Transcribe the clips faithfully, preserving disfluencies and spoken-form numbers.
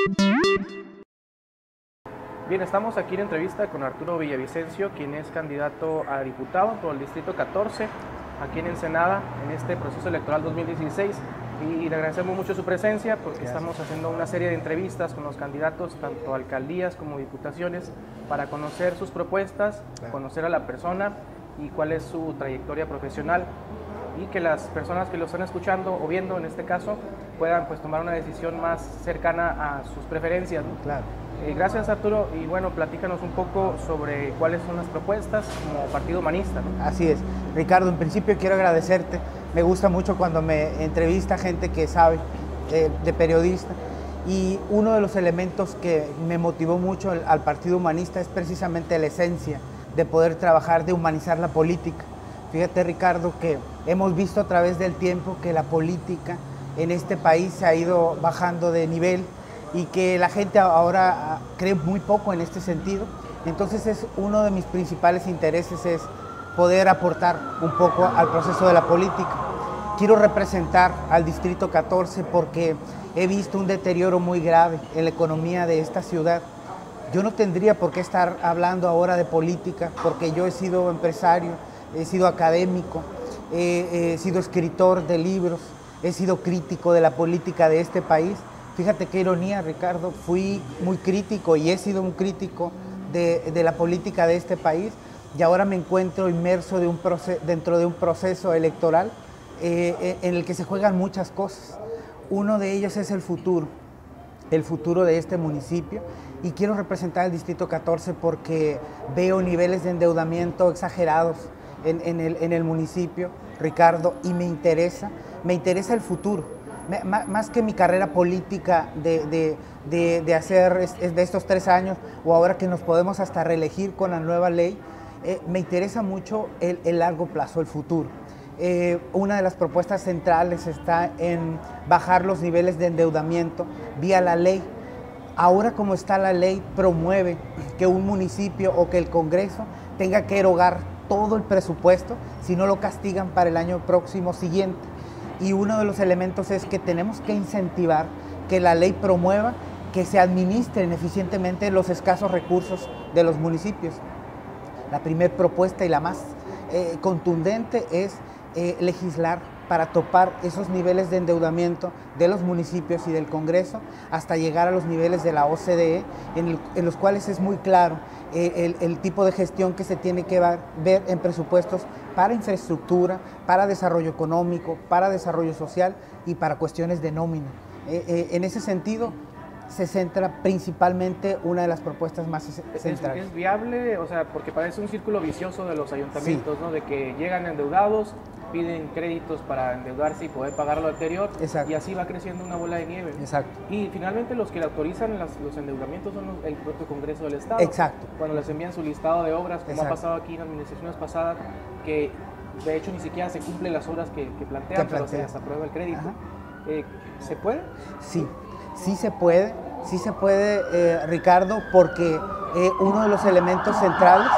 Bien, estamos aquí en entrevista con Arturo Villavicencio, quien es candidato a diputado por el Distrito catorce, aquí en Ensenada, en este proceso electoral dos mil dieciséis. Y le agradecemos mucho su presencia porque Gracias. Estamos haciendo una serie de entrevistas con los candidatos, tanto a alcaldías como diputaciones, para conocer sus propuestas, claro. conocer a la persona y cuál es su trayectoria profesional, y que las personas que lo están escuchando o viendo en este caso puedan pues tomar una decisión más cercana a sus preferencias, ¿no? Claro. Eh, gracias, Arturo, y bueno, platícanos un poco sobre cuáles son las propuestas como Partido Humanista, ¿no? Así es. Ricardo, en principio quiero agradecerte. Me gusta mucho cuando me entrevista gente que sabe eh, de periodista, y uno de los elementos que me motivó mucho al, al Partido Humanista es precisamente la esencia de poder trabajar, de humanizar la política. Fíjate, Ricardo, que hemos visto a través del tiempo que la política en este país se ha ido bajando de nivel y que la gente ahora cree muy poco en este sentido. Entonces es uno de mis principales intereses es poder aportar un poco al proceso de la política. Quiero representar al Distrito catorce porque he visto un deterioro muy grave en la economía de esta ciudad. Yo no tendría por qué estar hablando ahora de política, porque yo he sido empresario, he sido académico, he, he sido escritor de libros, he sido crítico de la política de este país. Fíjate qué ironía, Ricardo, fui muy crítico y he sido un crítico de, de la política de este país, y ahora me encuentro inmerso de un proceso, dentro de un proceso electoral eh, en el que se juegan muchas cosas. Uno de ellos es el futuro, el futuro de este municipio, y quiero representar el Distrito catorce porque veo niveles de endeudamiento exagerados en, en, el, en el municipio, Ricardo, y me interesa, me interesa el futuro. Más que mi carrera política de, de, de, de hacer de estos tres años, o ahora que nos podemos hasta reelegir con la nueva ley, eh, me interesa mucho el, el largo plazo, el futuro. Eh, una de las propuestas centrales está en bajar los niveles de endeudamiento vía la ley. Ahora, como está la ley, promueve que un municipio o que el Congreso tenga que erogar todo el presupuesto si no lo castigan para el año próximo siguiente. Y uno de los elementos es que tenemos que incentivar que la ley promueva que se administren eficientemente los escasos recursos de los municipios. La primera propuesta y la más eh, contundente es eh, legislar para topar esos niveles de endeudamiento de los municipios y del Congreso hasta llegar a los niveles de la O C D E, en, el, en los cuales es muy claro eh, el, el tipo de gestión que se tiene que ver en presupuestos para infraestructura, para desarrollo económico, para desarrollo social y para cuestiones de nómina. Eh, eh, en ese sentido, se centra principalmente una de las propuestas más centrales. ¿Es, es viable? O sea, porque parece un círculo vicioso de los ayuntamientos, sí. ¿no? De que llegan endeudados, piden créditos para endeudarse y poder pagar lo anterior. Exacto. Y así va creciendo una bola de nieve. Exacto. Y finalmente los que le autorizan las, los endeudamientos son los, el propio Congreso del Estado. Exacto. Cuando les envían su listado de obras, como Exacto. ha pasado aquí en administraciones pasadas, que de hecho ni siquiera se cumplen las obras que, que plantean, que pero plantea. se les aprueba el crédito. Eh, ¿Se puede? Sí. Sí se puede, sí se puede, eh, Ricardo, porque eh, uno de los elementos centrales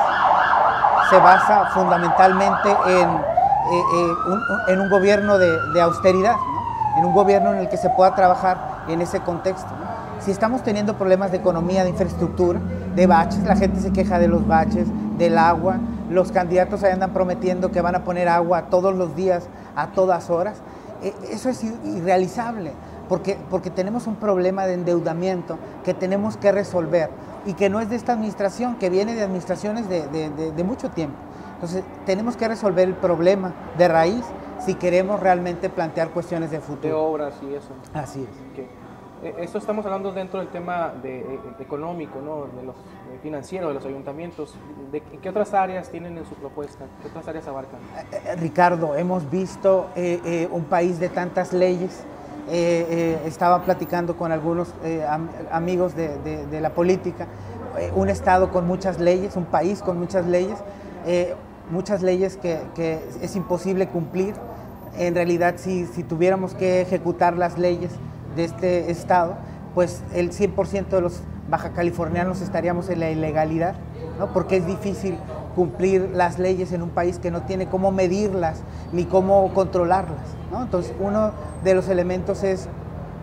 se basa fundamentalmente en, eh, eh, un, en un gobierno de, de austeridad, ¿no? En un gobierno en el que se pueda trabajar en ese contexto, ¿no? Si estamos teniendo problemas de economía, de infraestructura, de baches, la gente se queja de los baches, del agua, los candidatos ahí andan prometiendo que van a poner agua todos los días, a todas horas, eh, eso es irrealizable. Porque, porque tenemos un problema de endeudamiento que tenemos que resolver y que no es de esta administración, que viene de administraciones de, de, de, de mucho tiempo. Entonces, tenemos que resolver el problema de raíz si queremos realmente plantear cuestiones de futuro. De obras y eso. Así es. Okay. Esto estamos hablando dentro del tema de, de, económico, ¿no? De los de financiero de los ayuntamientos. ¿De qué otras áreas tienen en su propuesta? ¿Qué otras áreas abarcan? Eh, Ricardo, hemos visto eh, eh, un país de tantas leyes. Eh, eh, estaba platicando con algunos eh, am amigos de, de, de la política, eh, un estado con muchas leyes, un país con muchas leyes, eh, muchas leyes que, que es imposible cumplir. En realidad, si, si tuviéramos que ejecutar las leyes de este estado, pues el cien por ciento de los bajacalifornianos estaríamos en la ilegalidad, ¿no? Porque es difícil cumplir las leyes en un país que no tiene cómo medirlas ni cómo controlarlas, ¿no? Entonces, uno de los elementos es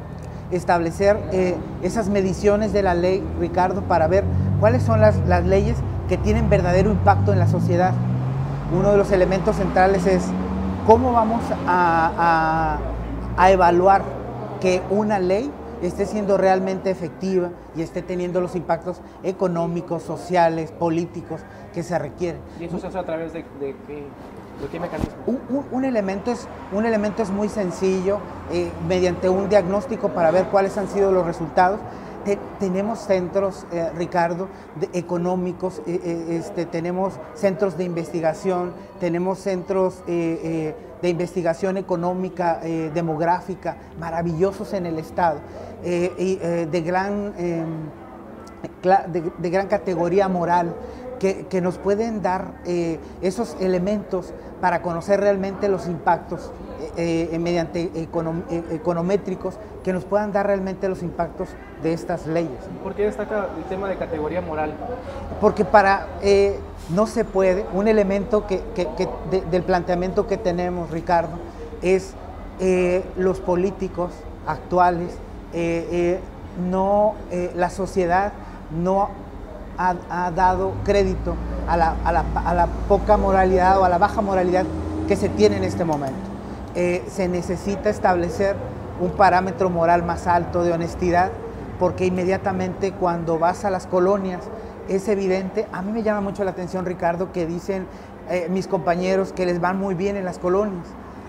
establecer eh, esas mediciones de la ley, Ricardo, para ver cuáles son las, las leyes que tienen verdadero impacto en la sociedad. Uno de los elementos centrales es cómo vamos a, a, a evaluar que una ley esté siendo realmente efectiva y esté teniendo los impactos económicos, sociales, políticos que se requieren. ¿Y eso se hace a través de, de, qué, de qué mecanismo? Un, un, un, elemento es, un elemento es muy sencillo, eh, mediante un diagnóstico para ver cuáles han sido los resultados. Te, tenemos centros, eh, Ricardo, de, económicos, eh, eh, este, tenemos centros de investigación, tenemos centros eh, eh, de investigación económica, eh, demográfica, maravillosos en el Estado, eh, y, eh, de, gran, eh, de, de gran categoría moral, que, que nos pueden dar eh, esos elementos para conocer realmente los impactos eh, eh, mediante econom, eh, econométricos que nos puedan dar realmente los impactos de estas leyes. ¿Por qué destaca el tema de categoría moral? Porque para, eh, no se puede, un elemento que, que, que de, del planteamiento que tenemos, Ricardo, es eh, los políticos actuales, eh, eh, no, eh, la sociedad no ha, ha dado crédito a la, a, la, a la poca moralidad o a la baja moralidad que se tiene en este momento. Eh, se necesita establecer un parámetro moral más alto de honestidad, porque inmediatamente cuando vas a las colonias es evidente. A mí me llama mucho la atención, Ricardo, que dicen eh, mis compañeros que les van muy bien en las colonias.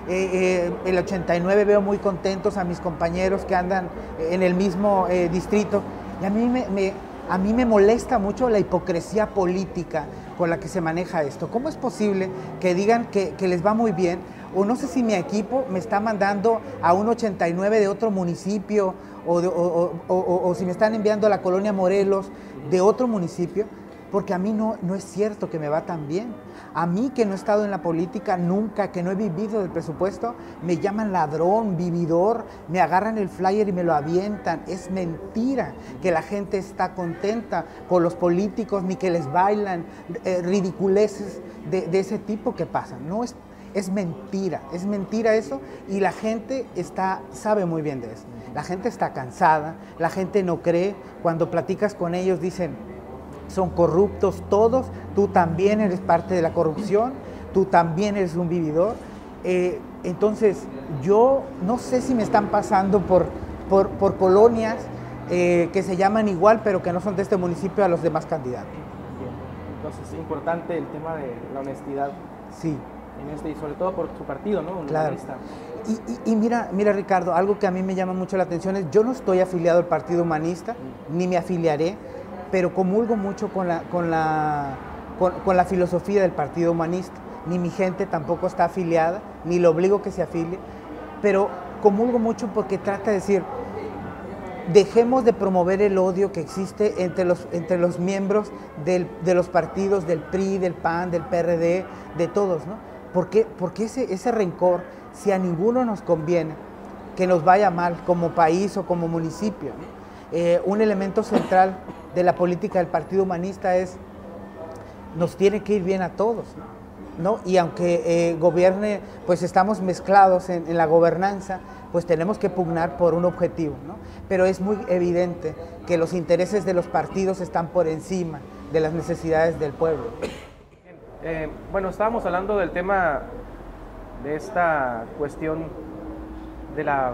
Eh, eh, el ochenta y nueve veo muy contentos a mis compañeros que andan en el mismo eh, distrito, y a mí me, me, a mí me molesta mucho la hipocresía política con la que se maneja esto. ¿Cómo es posible que digan que, que les va muy bien? O no sé si mi equipo me está mandando a un ochenta y nueve de otro municipio, o, de, o, o, o, o si me están enviando a la colonia Morelos de otro municipio, porque a mí no, no es cierto que me va tan bien. A mí, que no he estado en la política nunca, que no he vivido del presupuesto, me llaman ladrón, vividor, me agarran el flyer y me lo avientan. Es mentira que la gente está contenta con los políticos, ni que les bailan eh, ridiculeces de, de ese tipo que pasan. No es Es mentira, es mentira eso, y la gente está, sabe muy bien de eso. La gente está cansada, la gente no cree. Cuando platicas con ellos dicen, son corruptos todos, tú también eres parte de la corrupción, tú también eres un vividor. Eh, entonces, yo no sé si me están pasando por, por, por colonias eh, que se llaman igual, pero que no son de este municipio, a los demás candidatos. Bien. Entonces, es importante el tema de la honestidad. Sí. En este, y sobre todo por su partido, ¿no? Claro. Y, y, y mira, mira, Ricardo, algo que a mí me llama mucho la atención es, yo no estoy afiliado al Partido Humanista, mm. ni me afiliaré, pero comulgo mucho con la, con, la, con, con la filosofía del Partido Humanista. Ni mi gente tampoco está afiliada, ni lo obligo que se afilie, pero comulgo mucho porque trata de decir, dejemos de promover el odio que existe entre los, entre los miembros del, de los partidos del P R I, del P A N, del P R D, de todos, ¿no? ¿Por qué? Porque ese, ese rencor, si a ninguno nos conviene que nos vaya mal como país o como municipio, eh, un elemento central de la política del Partido Humanista es, nos tiene que ir bien a todos, ¿no? Y aunque eh, gobierne, pues estamos mezclados en, en la gobernanza, pues tenemos que pugnar por un objetivo, ¿no? Pero es muy evidente que los intereses de los partidos están por encima de las necesidades del pueblo. Eh, bueno, estábamos hablando del tema de esta cuestión de la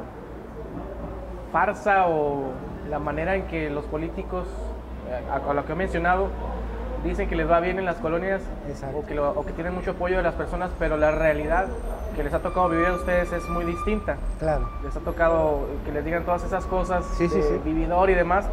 farsa o la manera en que los políticos, a, a lo que he mencionado, dicen que les va bien en las colonias o que, lo, o que tienen mucho apoyo de las personas, pero la realidad que les ha tocado vivir a ustedes es muy distinta. Claro. Les ha tocado que les digan todas esas cosas, sí, sí, de sí. vividor y demás.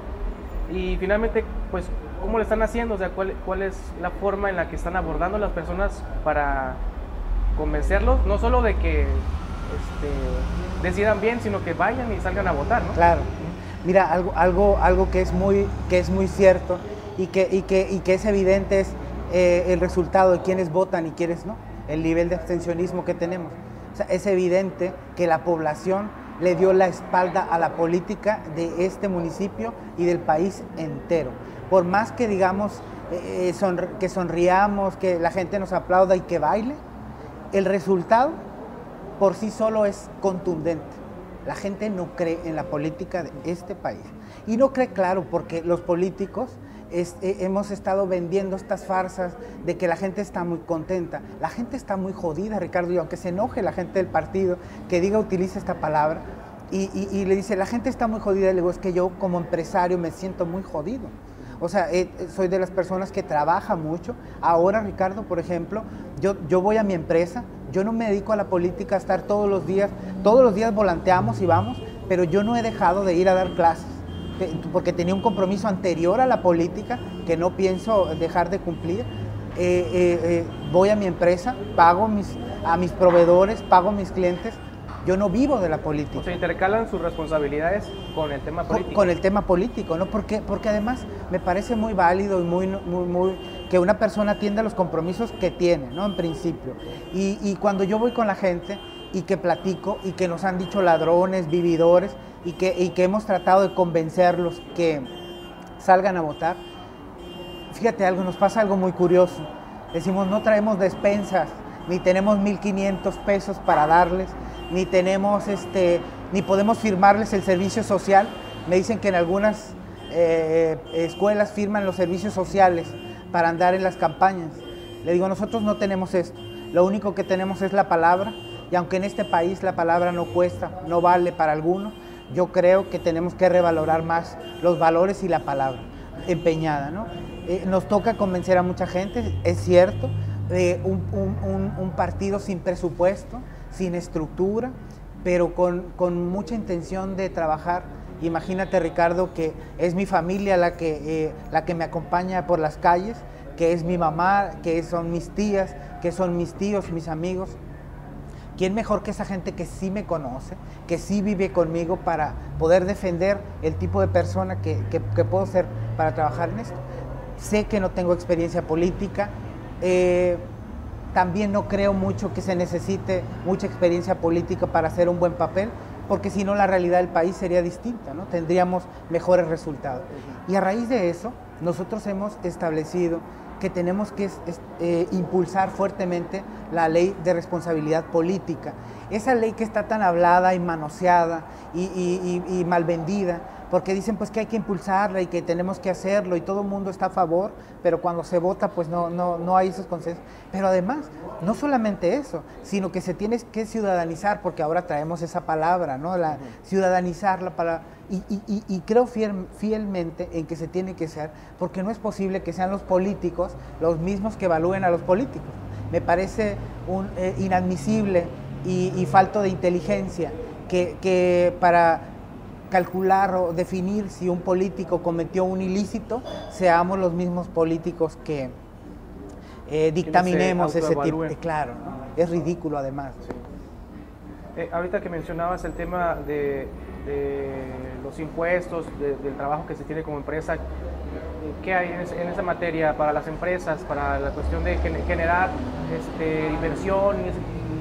Y finalmente, pues, ¿cómo le están haciendo? O sea, ¿cuál, ¿cuál es la forma en la que están abordando a las personas para convencerlos? No solo de que este, decidan bien, sino que vayan y salgan a votar, ¿no? Claro. Mira, algo, algo, algo que, es muy, que es muy cierto y que, y que, y que es evidente es eh, el resultado de quienes votan y quienes no, el nivel de abstencionismo que tenemos. O sea, es evidente que la población le dio la espalda a la política de este municipio y del país entero. Por más que digamos, eh, sonri que sonriamos, que la gente nos aplauda y que baile, el resultado por sí solo es contundente. La gente no cree en la política de este país. Y no cree, claro, porque los políticos es, eh, hemos estado vendiendo estas farsas de que la gente está muy contenta. La gente está muy jodida, Ricardo, y aunque se enoje la gente del partido, que diga, utilice esta palabra, y, y, y le dice, la gente está muy jodida, y le digo, es que yo como empresario me siento muy jodido. O sea, eh, soy de las personas que trabaja mucho. Ahora, Ricardo, por ejemplo, yo, yo voy a mi empresa, yo no me dedico a la política a estar todos los días, todos los días volanteamos y vamos, pero yo no he dejado de ir a dar clases, porque tenía un compromiso anterior a la política que no pienso dejar de cumplir. Eh, eh, eh, voy a mi empresa, pago mis, a mis proveedores, pago a mis clientes. Yo no vivo de la política. O sea, intercalan sus responsabilidades con el tema político. Con, con el tema político, ¿no? Porque, porque además me parece muy válido y muy, muy, muy que una persona atienda los compromisos que tiene, ¿no? En principio. Y, y cuando yo voy con la gente y que platico y que nos han dicho ladrones, vividores y que, y que hemos tratado de convencerlos que salgan a votar, fíjate algo, nos pasa algo muy curioso. Decimos, no traemos despensas, ni tenemos mil quinientos pesos para darles, ni tenemos, este, ni podemos firmarles el servicio social. Me dicen que en algunas eh, escuelas firman los servicios sociales para andar en las campañas. Le digo, nosotros no tenemos esto, lo único que tenemos es la palabra, y aunque en este país la palabra no cuesta, no vale para algunos, yo creo que tenemos que revalorar más los valores y la palabra empeñada, ¿no? Eh, nos toca convencer a mucha gente, es cierto, eh, un, un, un, un partido sin presupuesto, sin estructura, pero con, con mucha intención de trabajar. Imagínate, Ricardo, que es mi familia la que, eh, la que me acompaña por las calles, que es mi mamá, que son mis tías, que son mis tíos, mis amigos. ¿Quién mejor que esa gente que sí me conoce, que sí vive conmigo para poder defender el tipo de persona que, que, que puedo ser para trabajar en esto? Sé que no tengo experiencia política, eh, también no creo mucho que se necesite mucha experiencia política para hacer un buen papel, porque si no la realidad del país sería distinta, ¿no? Tendríamos mejores resultados. Y a raíz de eso, nosotros hemos establecido que tenemos que es, es, eh, impulsar fuertemente la ley de responsabilidad política. Esa ley que está tan hablada y manoseada y, y, y, y mal vendida, porque dicen pues que hay que impulsarla y que tenemos que hacerlo y todo el mundo está a favor, pero cuando se vota pues no, no, no hay esos consensos. Pero además, no solamente eso, sino que se tiene que ciudadanizar, porque ahora traemos esa palabra, ¿no? La, ciudadanizar la palabra. Y, y, y creo fiel, fielmente en que se tiene que ser, porque no es posible que sean los políticos los mismos que evalúen a los políticos. Me parece un, eh, inadmisible y, y falto de inteligencia que, que para calcular o definir si un político cometió un ilícito, seamos los mismos políticos que eh, dictaminemos ese tipo de... Claro, ¿no? Es ridículo además. Sí. Eh, ahorita que mencionabas el tema de, de los impuestos, de, del trabajo que se tiene como empresa, ¿qué hay en, ese, en esa materia para las empresas, para la cuestión de generar este, inversión y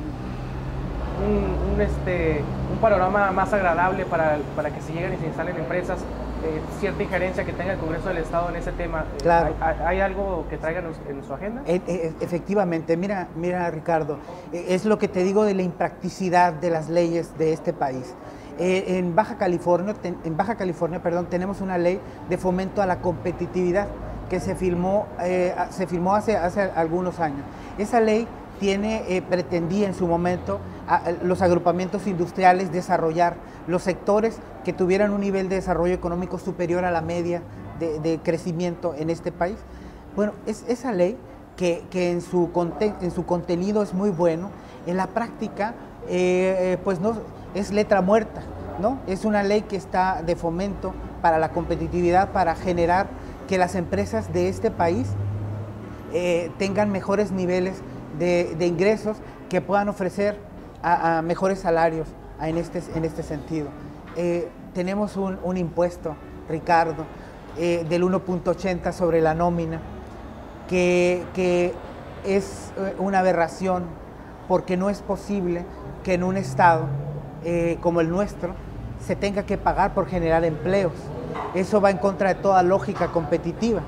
un, un, este, un panorama más agradable para, para que se lleguen y se instalen empresas? Eh, cierta injerencia que tenga el Congreso del Estado en ese tema. Claro. ¿Hay, hay algo que traigan en su agenda? E, e, efectivamente, mira, mira Ricardo, es lo que te digo de la impracticidad de las leyes de este país. Eh, en Baja California, ten, en Baja California, perdón, tenemos una ley de fomento a la competitividad que se firmó, eh, se firmó hace, hace algunos años. Esa ley tiene, eh, pretendía en su momento a, a los agrupamientos industriales desarrollar los sectores que tuvieran un nivel de desarrollo económico superior a la media de, de crecimiento en este país. Bueno, es esa ley que, que en, su conten, en su contenido es muy bueno, en la práctica eh, pues no, es letra muerta, ¿no? Es una ley que está de fomento para la competitividad, para generar que las empresas de este país eh, tengan mejores niveles de, de ingresos, que puedan ofrecer a, a mejores salarios a, en, este, en este sentido. Eh, tenemos un, un impuesto, Ricardo, eh, del uno punto ochenta sobre la nómina, que, que es una aberración, porque no es posible que en un estado eh, como el nuestro se tenga que pagar por generar empleos. Eso va en contra de toda lógica competitiva.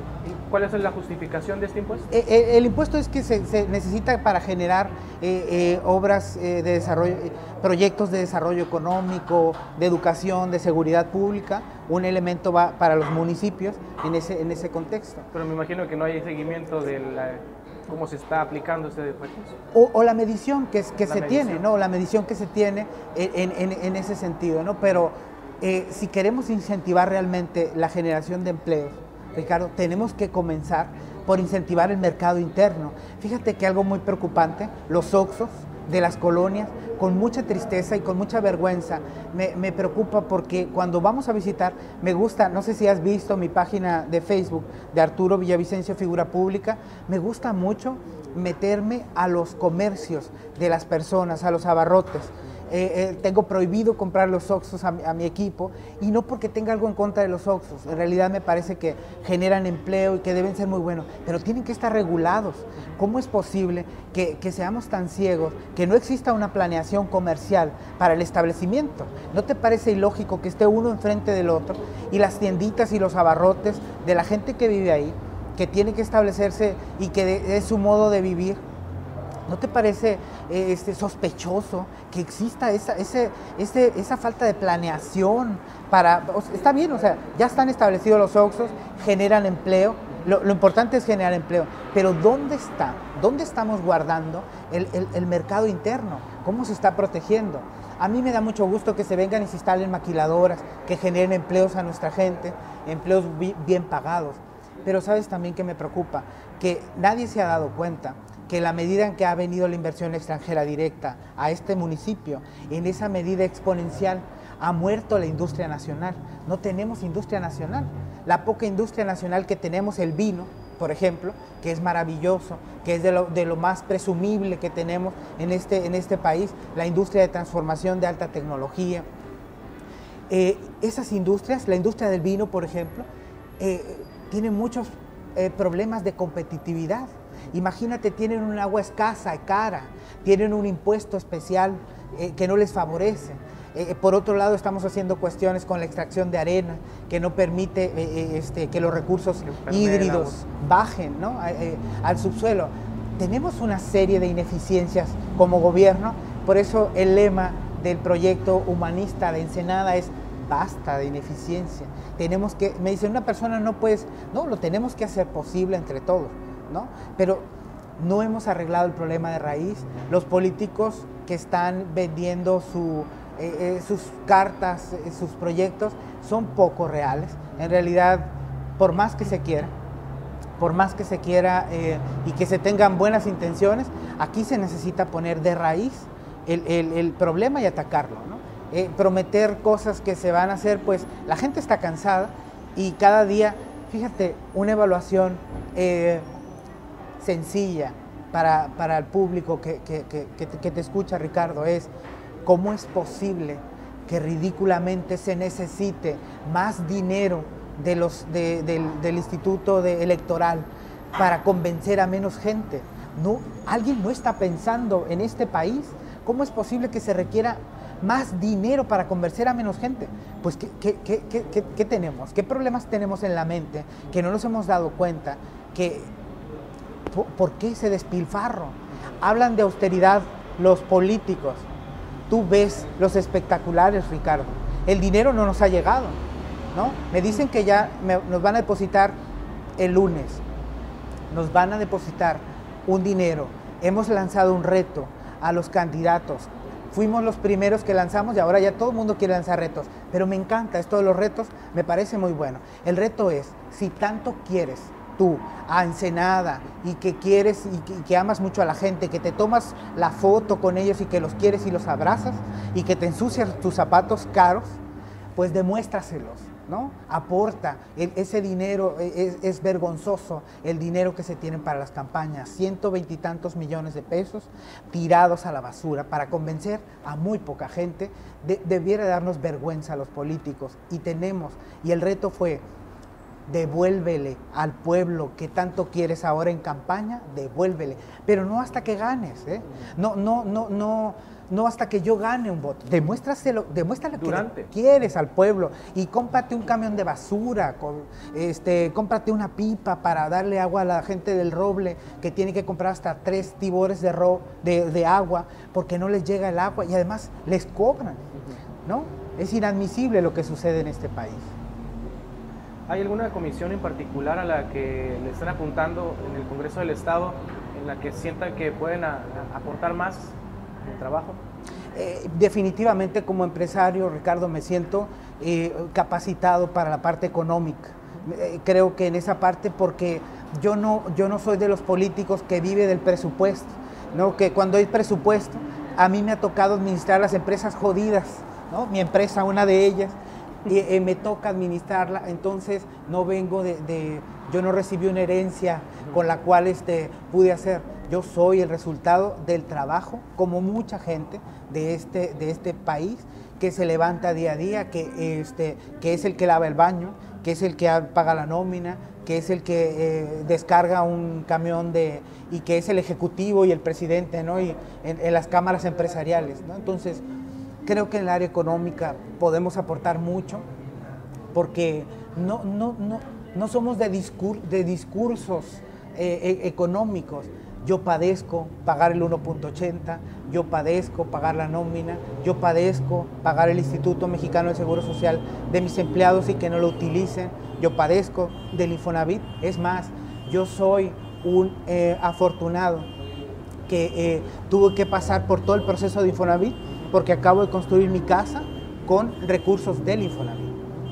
¿Cuál es la justificación de este impuesto? Eh, eh, el impuesto es que se, se necesita para generar eh, eh, obras eh, de desarrollo, eh, proyectos de desarrollo económico, de educación, de seguridad pública. Un elemento va para los municipios en ese, en ese contexto. Pero me imagino que no hay seguimiento de la, cómo se está aplicando este recurso. O, o la medición que, que se medición. tiene, ¿no? La medición que se tiene en, en, en ese sentido, ¿no? Pero eh, si queremos incentivar realmente la generación de empleos, Ricardo, tenemos que comenzar por incentivar el mercado interno. Fíjate que algo muy preocupante, los Oxxos de las colonias, con mucha tristeza y con mucha vergüenza, me, me preocupa porque cuando vamos a visitar, me gusta, no sé si has visto mi página de Facebook de Arturo Villavicencio, figura pública, me gusta mucho meterme a los comercios de las personas, a los abarrotes. Eh, eh, tengo prohibido comprar los Oxxos a, a mi equipo, y no porque tenga algo en contra de los Oxxos, en realidad me parece que generan empleo y que deben ser muy buenos, pero tienen que estar regulados. ¿Cómo es posible que, que seamos tan ciegos, que no exista una planeación comercial para el establecimiento? ¿No te parece ilógico que esté uno enfrente del otro y las tienditas y los abarrotes de la gente que vive ahí, que tiene que establecerse y que es su modo de vivir? ¿No te parece eh, este, sospechoso que exista esa, ese, ese, esa falta de planeación para... O sea, está bien, o sea, ya están establecidos los Oxxos, generan empleo, lo, lo importante es generar empleo, pero ¿dónde está? ¿Dónde estamos guardando el, el, el mercado interno? ¿Cómo se está protegiendo? A mí me da mucho gusto que se vengan y se instalen maquiladoras, que generen empleos a nuestra gente, empleos bien pagados, pero ¿sabes también que me preocupa? Que nadie se ha dado cuenta que la medida en que ha venido la inversión extranjera directa a este municipio, en esa medida exponencial, ha muerto la industria nacional. No tenemos industria nacional. La poca industria nacional que tenemos, el vino, por ejemplo, que es maravilloso, que es de lo, de lo más presumible que tenemos en este, en este país, la industria de transformación de alta tecnología. Eh, esas industrias, la industria del vino, por ejemplo, eh, tiene muchos eh, problemas de competitividad. Imagínate, tienen un agua escasa, cara, tienen un impuesto especial eh, que no les favorece. Eh, por otro lado, estamos haciendo cuestiones con la extracción de arena que no permite eh, eh, este, que los recursos hídridos bajen, ¿no? eh, al subsuelo. Tenemos una serie de ineficiencias como gobierno, por eso el lema del proyecto humanista de Ensenada es basta de ineficiencia. Tenemos que, me dice una persona, no puedes, no, lo tenemos que hacer posible entre todos, ¿no? Pero no hemos arreglado el problema de raíz. Los políticos que están vendiendo su, eh, eh, sus cartas, eh, sus proyectos, son poco reales. En realidad, por más que se quiera, por más que se quiera eh, y que se tengan buenas intenciones, aquí se necesita poner de raíz el, el, el problema y atacarlo, ¿no? Eh, prometer cosas que se van a hacer, pues la gente está cansada y cada día, fíjate, una evaluación eh, sencilla para, para el público que, que, que, que, te, que te escucha, Ricardo, es cómo es posible que ridículamente se necesite más dinero de los, de, del, del Instituto de Electoral para convencer a menos gente. No, ¿alguien no está pensando en este país? ¿Cómo es posible que se requiera más dinero para convencer a menos gente? Pues ¿qué, qué, qué, qué, qué tenemos? ¿Qué problemas tenemos en la mente que no nos hemos dado cuenta? Que, ¿por, ¿Por qué ese despilfarro? Hablan de austeridad los políticos. Tú ves los espectaculares, Ricardo. El dinero no nos ha llegado, ¿no? Me dicen que ya me, nos van a depositar el lunes. Nos van a depositar un dinero. Hemos lanzado un reto a los candidatos. Fuimos los primeros que lanzamos y ahora ya todo el mundo quiere lanzar retos. Pero me encanta esto de los retos, me parece muy bueno. El reto es, si tanto quieres tú a Ensenada y que quieres y que, y que amas mucho a la gente, que te tomas la foto con ellos y que los quieres y los abrazas y que te ensucias tus zapatos caros, pues demuéstraselos, ¿no? Aporta. El, ese dinero es, es vergonzoso, el dinero que se tienen para las campañas, ciento veintitantos millones de pesos tirados a la basura para convencer a muy poca gente. De, debiera darnos vergüenza a los políticos y tenemos, y el reto fue, devuélvele al pueblo que tanto quieres ahora en campaña, devuélvele, pero no hasta que ganes, ¿eh? no, no, no, no, no hasta que yo gane un voto, demuéstraselo, demuéstrale que quieres al pueblo y cómprate un camión de basura, con, este, cómprate una pipa para darle agua a la gente del Roble que tiene que comprar hasta tres tibores de, ro, de, de agua porque no les llega el agua y además les cobran, ¿no? Es inadmisible lo que sucede en este país. ¿Hay alguna comisión en particular a la que le están apuntando en el Congreso del Estado en la que sientan que pueden a, a aportar más en el trabajo? Eh, definitivamente como empresario, Ricardo, me siento eh, capacitado para la parte económica. Eh, creo que en esa parte, porque yo no, yo no soy de los políticos que vive del presupuesto, ¿no? Que cuando hay presupuesto, a mí me ha tocado administrar las empresas jodidas, ¿no? Mi empresa, una de ellas, y, eh, me toca administrarla, entonces no vengo de, de, yo no recibí una herencia con la cual este, pude hacer, yo soy el resultado del trabajo, como mucha gente de este, de este país, que se levanta día a día, que, este, que es el que lava el baño, que es el que paga la nómina, que es el que eh, descarga un camión de, y que es el ejecutivo y el presidente, ¿no? Y en, en las cámaras empresariales, ¿no? Entonces, creo que en el área económica podemos aportar mucho porque no, no, no, no somos de, discur de discursos eh, e económicos. Yo padezco pagar el uno punto ochenta, yo padezco pagar la nómina, yo padezco pagar el Instituto Mexicano del Seguro Social de mis empleados y que no lo utilicen, yo padezco del Infonavit. Es más, yo soy un eh, afortunado que eh, tuve que pasar por todo el proceso de Infonavit porque acabo de construir mi casa con recursos del Infonavit.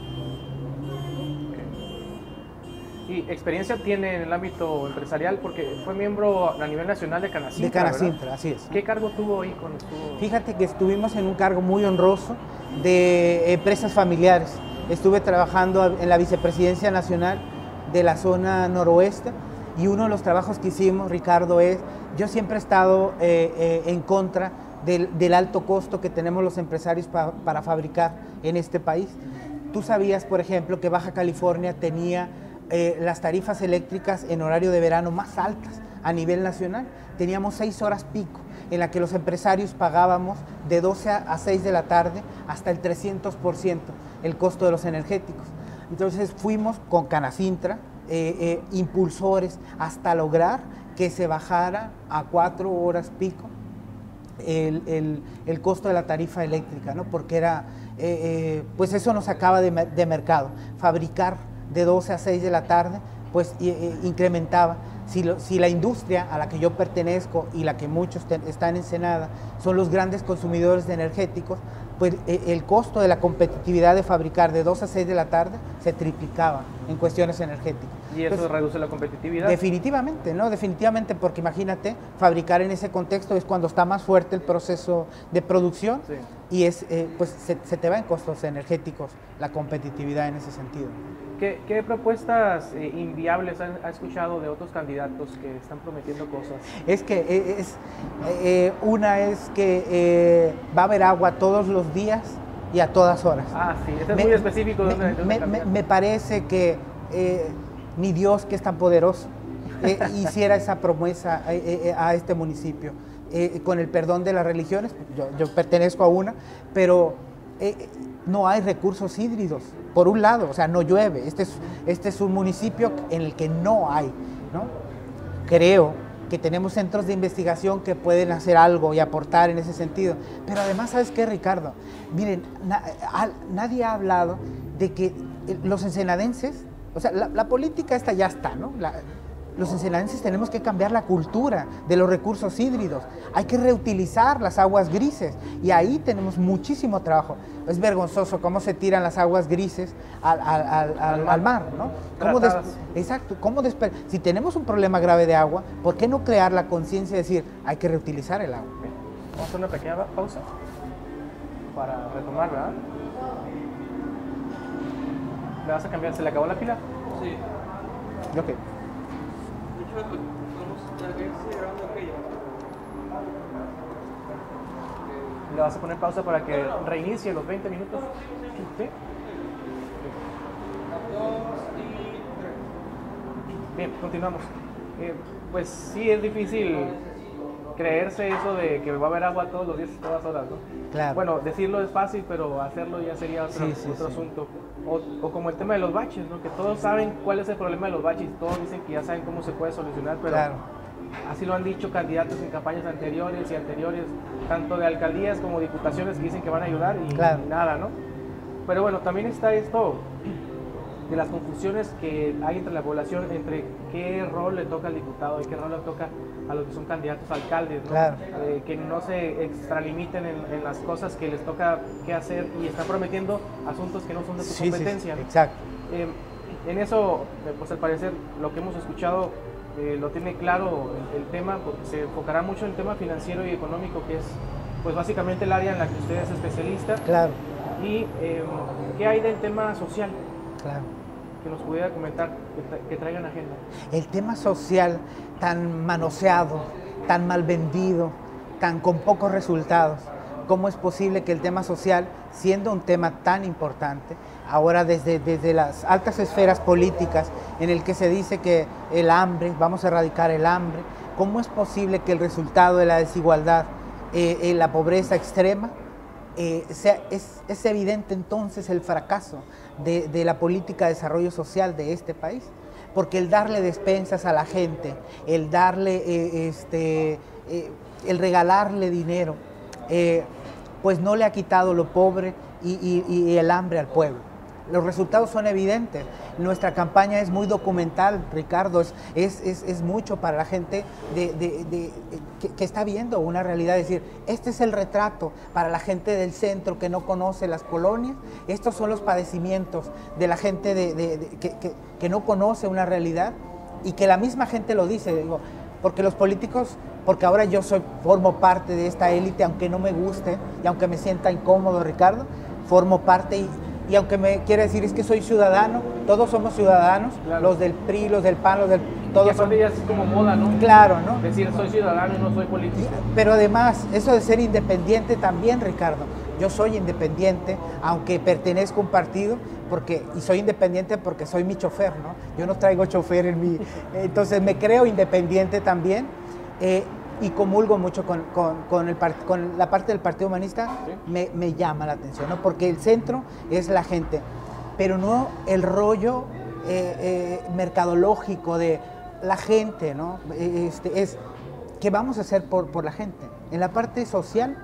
¿Y experiencia tiene en el ámbito empresarial? Porque fue miembro a nivel nacional de Canacintra, De Canacintra, ¿verdad? Así es. ¿Qué cargo tuvo ahí cuando estuvo? Fíjate que estuvimos en un cargo muy honroso de empresas familiares. Estuve trabajando en la vicepresidencia nacional de la zona noroeste y uno de los trabajos que hicimos, Ricardo, es, yo siempre he estado eh, eh, en contra del, del alto costo que tenemos los empresarios pa, para fabricar en este país. Tú sabías, por ejemplo, que Baja California tenía Eh, las tarifas eléctricas en horario de verano más altas a nivel nacional. Teníamos seis horas pico en la que los empresarios pagábamos de doce a seis de la tarde hasta el trescientos por ciento el costo de los energéticos. Entonces fuimos con Canacintra, eh, eh, impulsores, hasta lograr que se bajara a cuatro horas pico el, el, el costo de la tarifa eléctrica, ¿no? Porque era, eh, eh, pues eso nos sacaba de, de mercado. Fabricar de doce a seis de la tarde, pues eh, incrementaba. Si, lo, si la industria a la que yo pertenezco y la que muchos te, están en Ensenada son los grandes consumidores de energéticos, pues eh, el costo de la competitividad de fabricar de dos a seis de la tarde se triplicaba en cuestiones energéticas. ¿Y eso Entonces, reduce la competitividad? Definitivamente, ¿no? Definitivamente, porque imagínate, fabricar en ese contexto es cuando está más fuerte el proceso de producción, sí. Y es, eh, pues se, se te va en costos energéticos la competitividad en ese sentido. ¿Qué, qué propuestas eh, inviables ha, ha escuchado de otros candidatos que están prometiendo cosas? Es que es, eh, una es que eh, va a haber agua todos los días y a todas horas. Ah, sí, eso es me, muy específico. Me, de una, de me, me, me parece que eh, ni Dios, que es tan poderoso, eh, hiciera esa promesa a, a, a este municipio. Eh, con el perdón de las religiones, yo, yo pertenezco a una, pero eh, no hay recursos hídridos, por un lado, o sea, no llueve. Este es, este es un municipio en el que no hay, ¿no? Creo que tenemos centros de investigación que pueden hacer algo y aportar en ese sentido, pero además, ¿sabes qué, Ricardo? Miren, na, a, nadie ha hablado de que los ensenadenses, o sea, la, la política esta ya está, ¿no? La, Los ensenadenses tenemos que cambiar la cultura de los recursos hídridos. Hay que reutilizar las aguas grises y ahí tenemos muchísimo trabajo. Es vergonzoso cómo se tiran las aguas grises al, al, al, al, al mar, ¿no? ¿Cómo Exacto. ¿Cómo si tenemos un problema grave de agua, ¿por qué no crear la conciencia de decir hay que reutilizar el agua? Vamos a hacer una pequeña pausa para retomar, ¿verdad? ¿Le vas a cambiar? ¿Se le acabó la pila? Sí. Ok. ¿Le vas a poner pausa para que reinicie los veinte minutos? ¿Sí? Dos y Bien, continuamos. Eh, pues sí, es difícil creerse eso de que va a haber agua todos los días y todas horas, ¿no? Claro. Bueno, decirlo es fácil, pero hacerlo ya sería otro, Sí, sí, otro sí. asunto. O, o como el tema de los baches, ¿no? Que todos saben cuál es el problema de los baches, todos dicen que ya saben cómo se puede solucionar, pero Claro. así lo han dicho candidatos en campañas anteriores y anteriores, tanto de alcaldías como diputaciones, que dicen que van a ayudar y, Claro. y nada, ¿no? Pero bueno, también está esto de las confusiones que hay entre la población, entre qué rol le toca al diputado y qué rol le toca a los que son candidatos a alcaldes, ¿no? Claro. Eh, que no se extralimiten en, en las cosas que les toca qué hacer y están prometiendo asuntos que no son de su Sí, sí, competencia. sí, ¿no? exacto. Eh, en eso, eh, pues al parecer, lo que hemos escuchado eh, lo tiene claro el, el tema, porque se enfocará mucho en el tema financiero y económico, que es pues básicamente el área en la que usted es especialista. Claro. Y eh, qué hay del tema social, Claro. que nos pudiera comentar, que, tra que traigan agenda. El tema social tan manoseado, tan mal vendido, tan con pocos resultados. ¿Cómo es posible que el tema social, siendo un tema tan importante, ahora desde, desde las altas esferas políticas, en el que se dice que el hambre, vamos a erradicar el hambre, cómo es posible que el resultado de la desigualdad, eh, eh, la pobreza extrema, Eh, sea, es, es evidente entonces el fracaso de, de la política de desarrollo social de este país? Porque el darle despensas a la gente, el darle, eh, este, eh, el regalarle dinero, eh, pues no le ha quitado lo pobre y, y, y el hambre al pueblo. Los resultados son evidentes. Nuestra campaña es muy documental, Ricardo, es, es, es, es mucho para la gente de, de, de, que, que está viendo una realidad. Es decir, este es el retrato para la gente del centro que no conoce las colonias. Estos son los padecimientos de la gente de, de, de, que, que, que no conoce una realidad y que la misma gente lo dice. Digo, porque los políticos, porque ahora yo soy, formo parte de esta élite, aunque no me guste y aunque me sienta incómodo, Ricardo, formo parte y... Y aunque me quiere decir es que soy ciudadano, todos somos ciudadanos, claro. Los del P R I, los del P A N, los del... Todos y aparte son... ya es como moda, ¿no? Claro, ¿no? Decir soy ciudadano y no soy político. Pero además, eso de ser independiente también, Ricardo. Yo soy independiente, aunque pertenezco a un partido, porque, y soy independiente porque soy mi chofer, ¿no? Yo no traigo chofer en mi... Entonces me creo independiente también. Eh, y comulgo mucho con, con, con, el, con la parte del Partido Humanista, ¿sí? me, me llama la atención, ¿no? Porque el centro es la gente, pero no el rollo eh, eh, mercadológico de la gente, ¿no? Este, es qué vamos a hacer por, por la gente. En la parte social,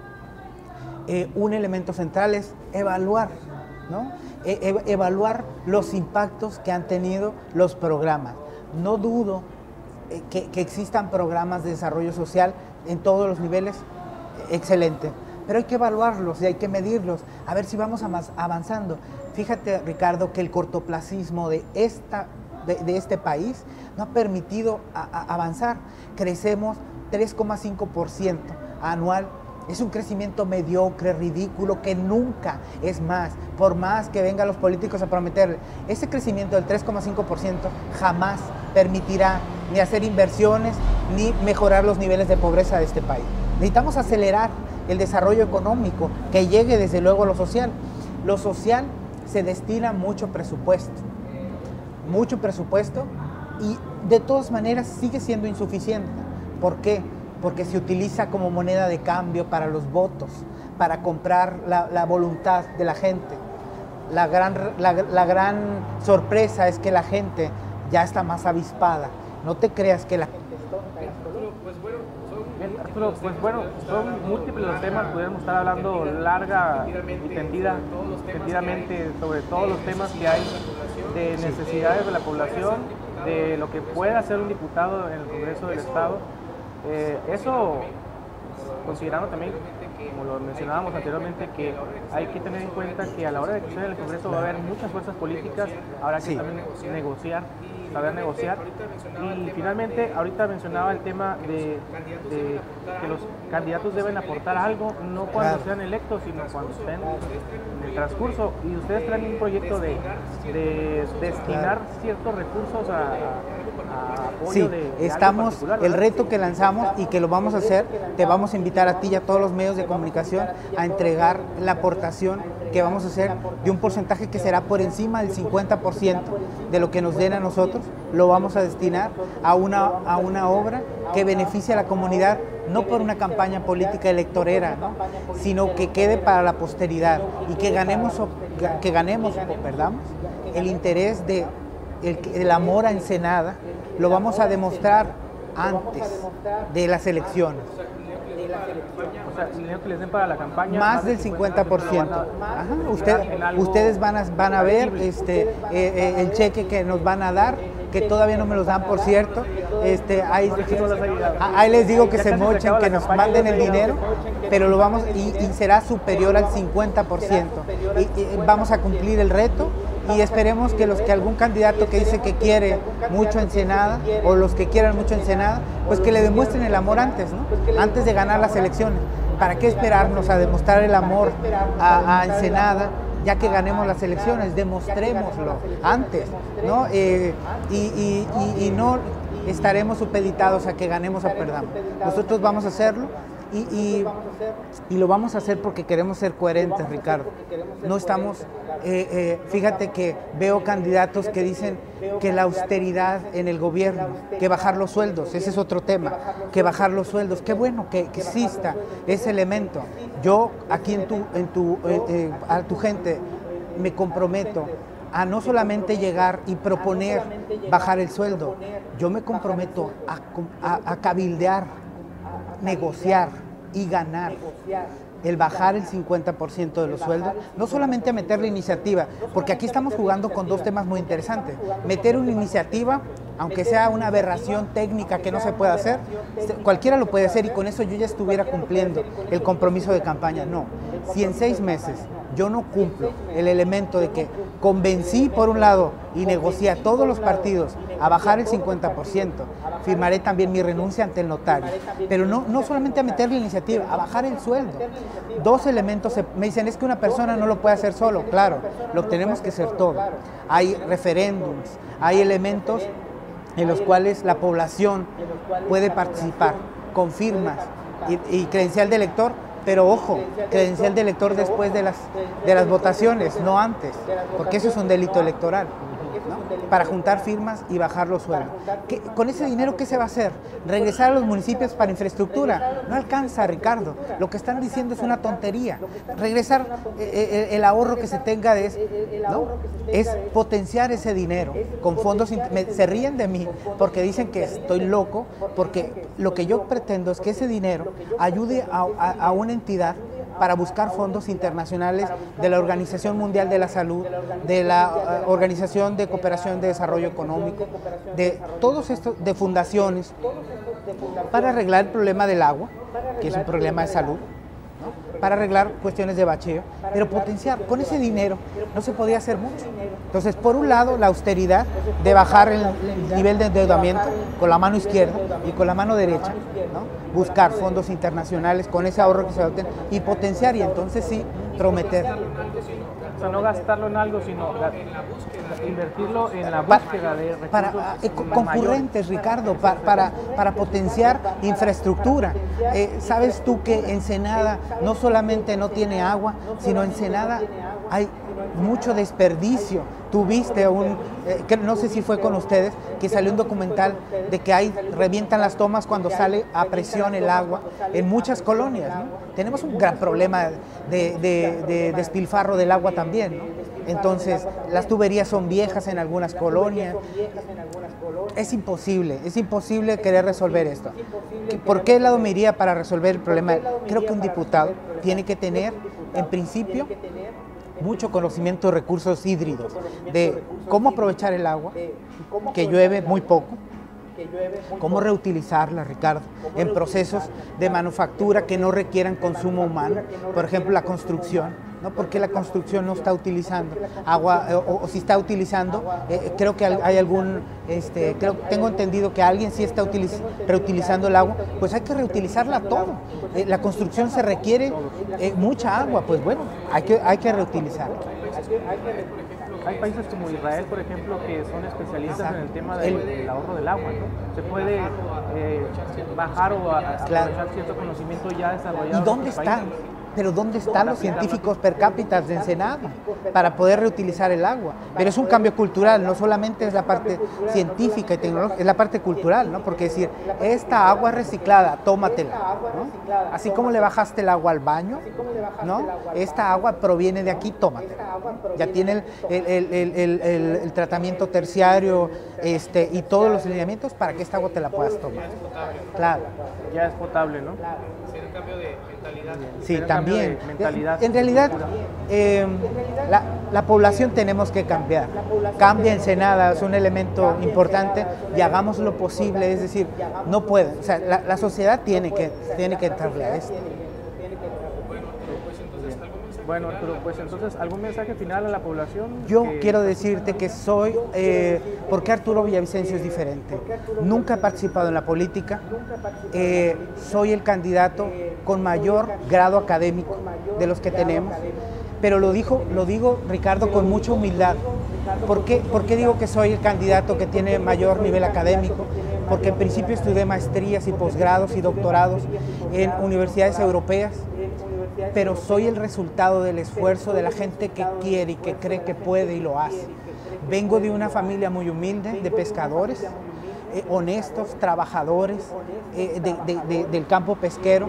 eh, un elemento central es evaluar, ¿no? E, e, evaluar los impactos que han tenido los programas. No dudo Que, que existan programas de desarrollo social en todos los niveles, excelente, pero hay que evaluarlos y hay que medirlos, a ver si vamos avanzando. Fíjate, Ricardo, que el cortoplacismo de, esta, de, de este país no ha permitido a, a avanzar. Crecemos tres coma cinco por ciento anual. Es un crecimiento mediocre, ridículo, que nunca es más, por más que vengan los políticos a prometerle. Ese crecimiento del tres coma cinco por ciento jamás permitirá ni hacer inversiones, ni mejorar los niveles de pobreza de este país. Necesitamos acelerar el desarrollo económico, que llegue desde luego a lo social. Lo social se destina mucho presupuesto, mucho presupuesto, y de todas maneras sigue siendo insuficiente. ¿Por qué? Porque se utiliza como moneda de cambio para los votos, para comprar la, la voluntad de la gente. La gran, la, la gran sorpresa es que la gente ya está más avispada. No te creas que la gente es tonta. Arturo, pues bueno, son, Arturo, pues bueno, son múltiples los temas, podríamos estar hablando larga y tendida, tendidamente sobre todos los temas que hay de necesidades de la población, de lo que puede hacer un diputado en el Congreso del Estado. Eh, eso, considerando también, como lo mencionábamos anteriormente, que hay que tener en cuenta que a la hora de que esté en el Congreso va a haber muchas fuerzas políticas, habrá que sí. también negociar, saber negociar. Y finalmente, ahorita mencionaba el tema de, de que los candidatos deben aportar algo, no cuando claro. sean electos, sino cuando estén en el transcurso. Y ustedes traen un proyecto de, de destinar claro. ciertos recursos a, a apoyo sí, de, de estamos, algo particular, el reto que lanzamos y que lo vamos a hacer, te vamos a invitar a ti y a todos los medios de comunicación a entregar la aportación que vamos a hacer de un porcentaje que será por encima del cincuenta por ciento de lo que nos den a nosotros, lo vamos a destinar a una, a una obra que beneficie a la comunidad, no por una campaña política electorera, ¿no?, sino que quede para la posteridad y que ganemos, que ganemos o perdamos el interés de el, el amor a Ensenada. Lo vamos a demostrar antes de las elecciones. O sea, el dinero que les den para la campaña, más del cincuenta por ciento. Ajá, usted, ustedes van a, van a ver este, eh, eh, el cheque que nos van a dar, que todavía no me los dan, por cierto. Este, ahí, ahí les digo que se mochen, que nos manden el dinero, pero lo vamos y, y será superior al cincuenta por ciento. Y, y vamos a cumplir el reto. Y esperemos que los que algún candidato que dice que quiere mucho Ensenada, o los que quieran mucho Ensenada, pues que le demuestren el amor antes, ¿no? Antes de ganar las elecciones. ¿Para qué esperarnos a demostrar el amor a, a Ensenada ya que ganemos las elecciones? Demostrémoslo antes, ¿no? Eh, y, y, y, y no estaremos supeditados a que ganemos o perdamos. Nosotros vamos a hacerlo. Y, y, y lo vamos a hacer porque queremos ser coherentes, Ricardo. No estamos, eh, eh, fíjate que veo candidatos que dicen que la austeridad en el gobierno, que bajar los sueldos, ese es otro tema, que bajar los sueldos, qué bueno que, que exista ese elemento. Yo aquí en tu, en tu, eh, eh, a tu gente me comprometo a no solamente llegar y proponer bajar el sueldo, yo me comprometo a, a, a cabildear, negociar y ganar el bajar el cincuenta por ciento de los sueldos, no solamente a meter la iniciativa, porque aquí estamos jugando con dos temas muy interesantes. Meter una iniciativa, aunque sea una aberración técnica que no se pueda hacer, cualquiera lo puede hacer y con eso yo ya estuviera cumpliendo el compromiso de campaña. No, si en seis meses yo no cumplo el elemento de que convencí por un lado y negocié a todos los partidos a bajar el cincuenta por ciento, firmaré también mi renuncia ante el notario. Pero no, no solamente a meter la iniciativa, a bajar el sueldo. Dos elementos, se, me dicen, es que una persona no lo puede hacer solo. Claro, lo tenemos que hacer todo. Hay referéndums, hay elementos en los cuales la población puede participar con firmas y, y credencial de elector. Pero ojo, credencial de elector después de las, de las votaciones, no antes, porque eso es un delito electoral, ¿no? Para juntar firmas y bajar los sueldos. ¿Qué, con ese dinero qué se va a hacer? ¿Regresar a los municipios para infraestructura? No alcanza, Ricardo. Lo que están diciendo es una tontería. Regresar eh, el ahorro que se tenga de eso, ¿no? Es potenciar ese dinero con fondos. Me, se ríen de mí porque dicen que estoy loco, porque lo que yo pretendo es que ese dinero ayude a, a, a una entidad para buscar fondos internacionales de la Organización Mundial de la Salud, de la uh, Organización de Cooperación de Desarrollo Económico, de todos estos, de fundaciones, para arreglar el problema del agua, que es un problema de salud, ¿no? Para arreglar cuestiones de bacheo, pero potenciar. Con ese dinero no se podía hacer mucho. Entonces, por un lado, la austeridad de bajar el, el nivel de endeudamiento con la mano izquierda y con la mano derecha, ¿no? Buscar fondos internacionales con ese ahorro que se va a obtener y potenciar, y entonces sí, prometer. O sea, no gastarlo en algo, sino invertirlo en la búsqueda de recursos para, eh, concurrentes, Ricardo, para, para, para potenciar infraestructura. Eh, ¿Sabes tú que Ensenada no solamente no tiene agua, sino Ensenada hay mucho desperdicio? Tuviste un, eh, que no sé si fue con ustedes, que salió un documental de que hay, revientan las tomas cuando sale a presión el agua en muchas colonias, ¿no? Tenemos un gran problema de, de, de despilfarro del agua también, ¿no? Entonces, las tuberías son viejas en algunas colonias. Es imposible, es imposible querer resolver esto. ¿Por qué lado me iría para resolver el problema? Creo que un diputado tiene que tener, en principio, mucho conocimiento de recursos hídridos, de cómo aprovechar el agua, que llueve muy poco, cómo reutilizarla, Ricardo, en procesos de manufactura que no requieran consumo humano, por ejemplo, la construcción. ¿No? Porque la construcción no está utilizando agua, eh, o, o si está utilizando, eh, creo que hay algún, este, creo, tengo entendido que alguien sí está utiliz, reutilizando el agua, pues hay que reutilizarla todo. Eh, la construcción se requiere eh, mucha agua, pues bueno, hay que, hay que reutilizarla. Hay países como Israel, por ejemplo, que son especialistas Exacto. en el tema del, del ahorro del agua, ¿no? Se puede eh, bajar o a, claro. aprovechar cierto conocimiento ya desarrollado. ¿Y dónde está? Pero ¿dónde están los científicos per cápita de Ensenada para poder reutilizar el agua? Pero es un cambio cultural, no solamente es la parte científica y tecnológica, es la parte cultural, ¿no? Porque decir, esta agua reciclada, tómatela, ¿no? Así como le bajaste el agua al baño, ¿no? Esta agua proviene de aquí, tómatela. Ya tiene el, el, el, el, el, el tratamiento terciario este, y todos los lineamientos para que esta agua te la puedas tomar. Claro. Ya es potable, ¿no? Tiene un cambio de mentalidad. Sí, un también. cambio de mentalidad. En realidad, eh, la, la población tenemos que cambiar. Cambia Ensenada, es un elemento importante y hagamos lo posible, es decir, no puede, o sea, la, la sociedad tiene que, tiene que entrarle a esto. Bueno, Arturo, pues entonces, ¿algún mensaje final a la población? Yo que... quiero decirte que soy, eh, ¿por qué Arturo Villavicencio es diferente? Nunca he participado en la política, eh, soy el candidato con mayor grado académico de los que tenemos, pero lo, dijo, lo digo, Ricardo, con mucha humildad. ¿Por qué, ¿Por qué digo que soy el candidato que tiene mayor nivel académico? Porque en principio estudié maestrías y posgrados y doctorados en universidades europeas, pero soy el resultado del esfuerzo de la gente que quiere y que cree que puede y lo hace. Vengo de una familia muy humilde, de pescadores, eh, honestos, trabajadores eh, de, de, de, del campo pesquero,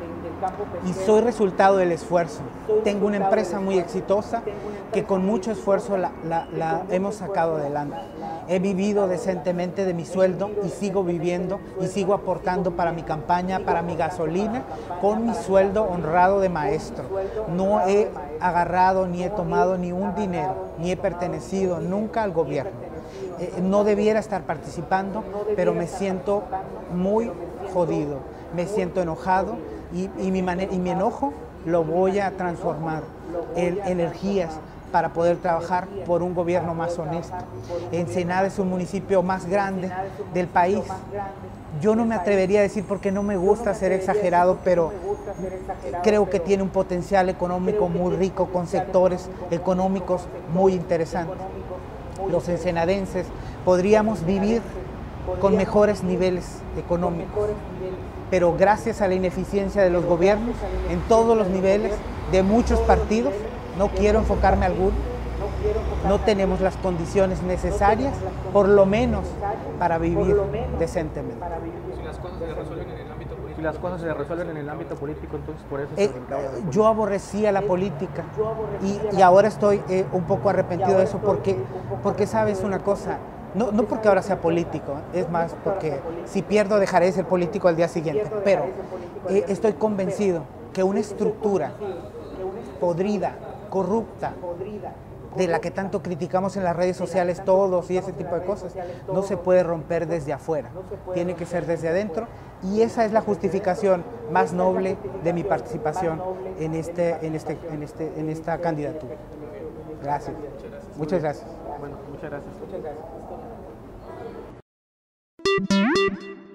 y soy resultado del esfuerzo. Tengo una empresa muy exitosa que con mucho esfuerzo la, la, la hemos sacado adelante. He vivido decentemente de mi sueldo y sigo viviendo y sigo aportando para mi campaña, para mi gasolina, con mi sueldo honrado de maestro. No he agarrado ni he tomado ni un dinero, ni he pertenecido nunca al gobierno. Eh, no debiera estar participando, pero me siento muy jodido, me siento enojado y, y, mi, y mi enojo lo voy a transformar en energías para poder trabajar por un gobierno más honesto. Ensenada es un municipio más grande del país. Yo no me atrevería a decir porque no me gusta ser exagerado, pero creo que tiene un potencial económico muy rico, con sectores económicos muy interesantes. Los ensenadenses podríamos vivir con mejores niveles económicos, pero gracias a la ineficiencia de los gobiernos en todos los niveles, de muchos partidos, no quiero enfocarme alguno, no tenemos las condiciones necesarias, por lo menos, para vivir decentemente. Si las cosas se resuelven en el ámbito político. Si las cosas se resuelven en el ámbito político, entonces por eso Eh, se brincaba la política. yo aborrecía la política y, y ahora estoy eh, un poco arrepentido de eso porque, porque sabes una cosa, no, no porque ahora sea político, es más porque si pierdo dejaré de ser político al día siguiente, pero eh, estoy convencido que una estructura podrida, corrupta, de la que tanto criticamos en las redes sociales todos y ese tipo de cosas, no se puede romper desde afuera, tiene que ser desde adentro, y esa es la justificación más noble de mi participación en, este, en, este, en, este, en esta candidatura. Gracias. Muchas gracias. Bueno, muchas gracias. Muchas gracias.